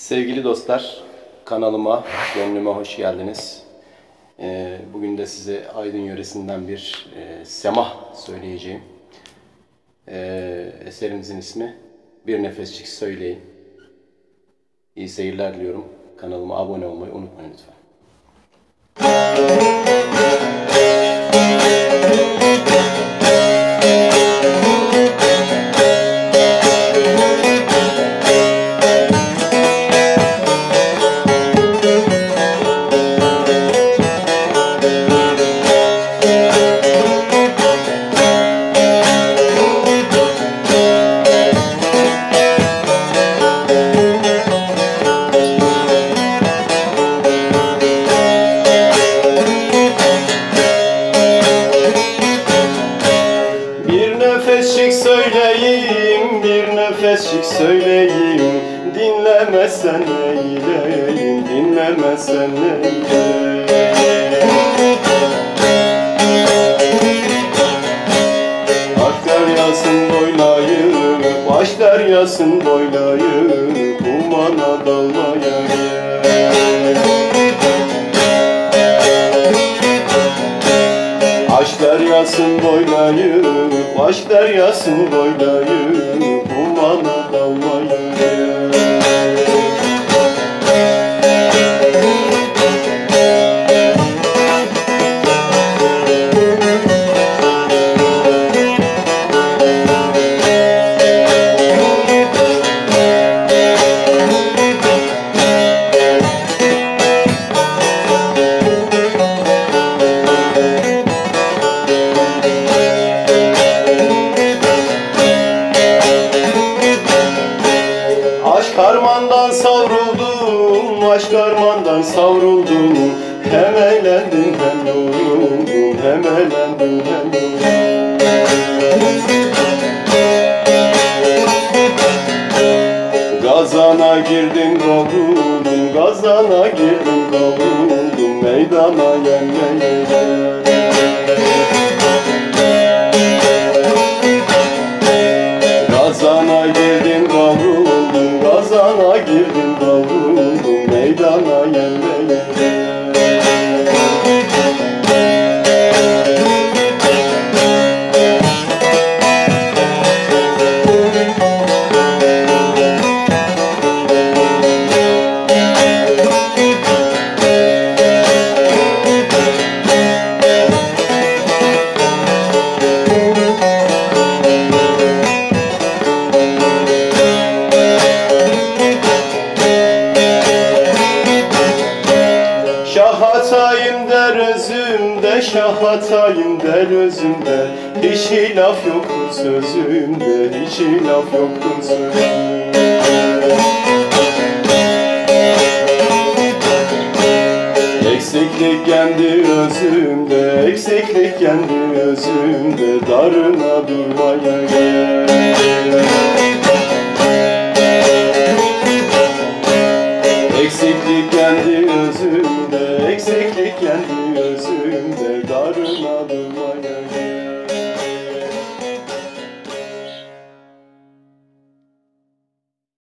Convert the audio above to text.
Sevgili dostlar, kanalıma, gönlüme hoş geldiniz. Bugün de size Aydın yöresinden bir semah söyleyeceğim. Eserimizin ismi Bir Nefesçik Söyleyin. İyi seyirler diliyorum. Kanalıma abone olmayı unutmayın lütfen. Bir nefesçik söyleyeyim, dinlemezsen neyleyim, dinlemezsen neyleyim. Ak deryasın boylayıp, baş deryasın boylayıp, kumana dalmaya gel. Aşk deryasın boylayıp, baş deryasın boylayıp, kumana dalmaya gel. Harmandan savruldum, aşk harmandan savruldum. Hem eğlendim hem yoruldum, hem eğlendim hem yoruldum. Gazana girdim kavruldum, gazana girdim kavruldum. Meydana gelmeye gel. Gazana girdim kavruldum, gazana girdim kavruldum, meydana gelmeye gel. Şahatayım der özümde, şahatayım der özümde. Hiç hilaf yoktur sözümde, hiç hilaf yoktur sözümde. Eksiklik kendi özümde, eksiklik kendi özümde. Darına durmaya gel. Eksiklik kendi özümde, eksiklik kendi özümde, darına durmaya